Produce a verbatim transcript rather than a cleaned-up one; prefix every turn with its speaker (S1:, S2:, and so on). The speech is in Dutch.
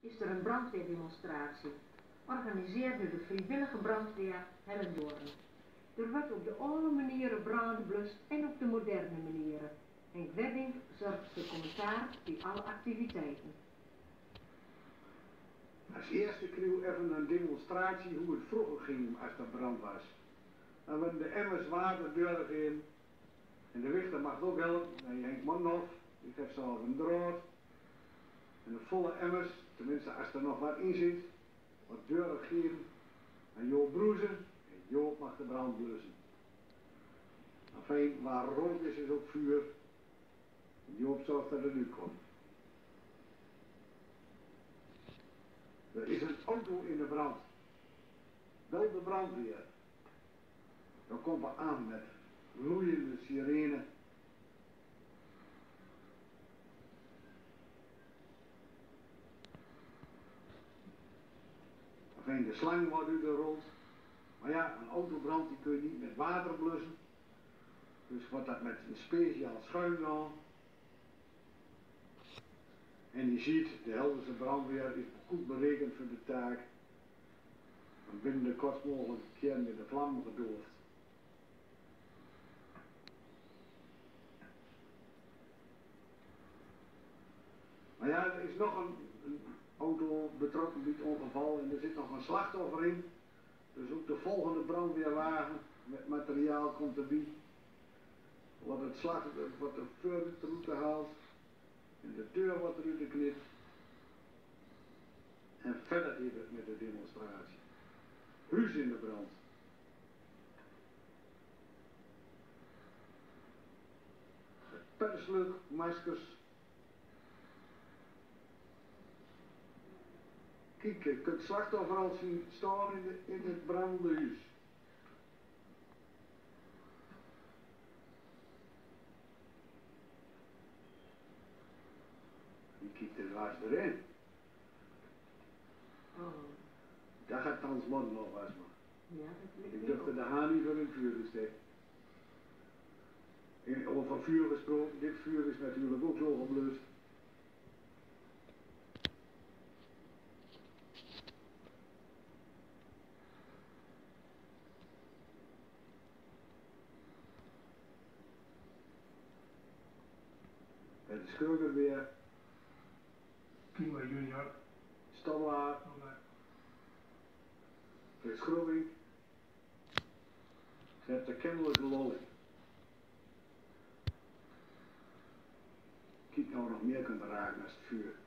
S1: is er een brandweerdemonstratie, georganiseerd door de vrijwillige brandweer Hellendoorn. Er wordt op de oude manieren brand blust en op de moderne manieren. Henk Webbing zorgt voor commentaar bij alle activiteiten.
S2: Als eerste kreeg even een demonstratie hoe het vroeger ging als er brand was. Dan werden de emmers water doorgegeven. En de wichter mag ook helpen. En Henk Manhoff, ik heb zelf een draad. En de volle emmers, tenminste als er nog wat in zit, wordt doorgegeven aan Joop Broezen. En Joop mag de brand blussen. Enfin, waar rook is, is ook vuur. En Joop zorgt dat het nu komt. Er is een auto in de brand. Wel de brandweer. Dan komt er aan met loeiende sirene. Enfin, de slang wordt uitgerold. Maar ja, een autobrand die kun je niet met water blussen. Dus wordt dat met een speciaal schuim gedaan. En je ziet, de Helderse brandweer is goed berekend voor de taak. En binnen de kortst mogelijke keer met de vlam gedoofd. Maar ja, er is nog een, een auto betrokken bij het ongeval en er zit nog een slachtoffer in. Dus ook de volgende brandweerwagen met materiaal komt erbij. Wordt het slachtoffer wordt er verder eruit gehaald. En de deur wordt eruit geknipt. En verder gaat het met de demonstratie. Huis in de brand. Persluik, maskers. Kijk, je kunt het slachtoffer al zien staan in, de, in het brandende huis. Die kijkt er dwars erin.
S1: Oh.
S2: Daar gaat Hans Mon nog was maar.
S1: Ja, dat ligt
S2: Ik durfde de haan niet voor in het vuur te steken. En over vuur gesproken, dit vuur is natuurlijk ook zo geblust. En de schurker weer.
S3: Kima junior.
S2: Stamlaar. Verschroeving. Ze heeft de kennelijke lol in. Kijk nou nog meer kunt raken als het vuur.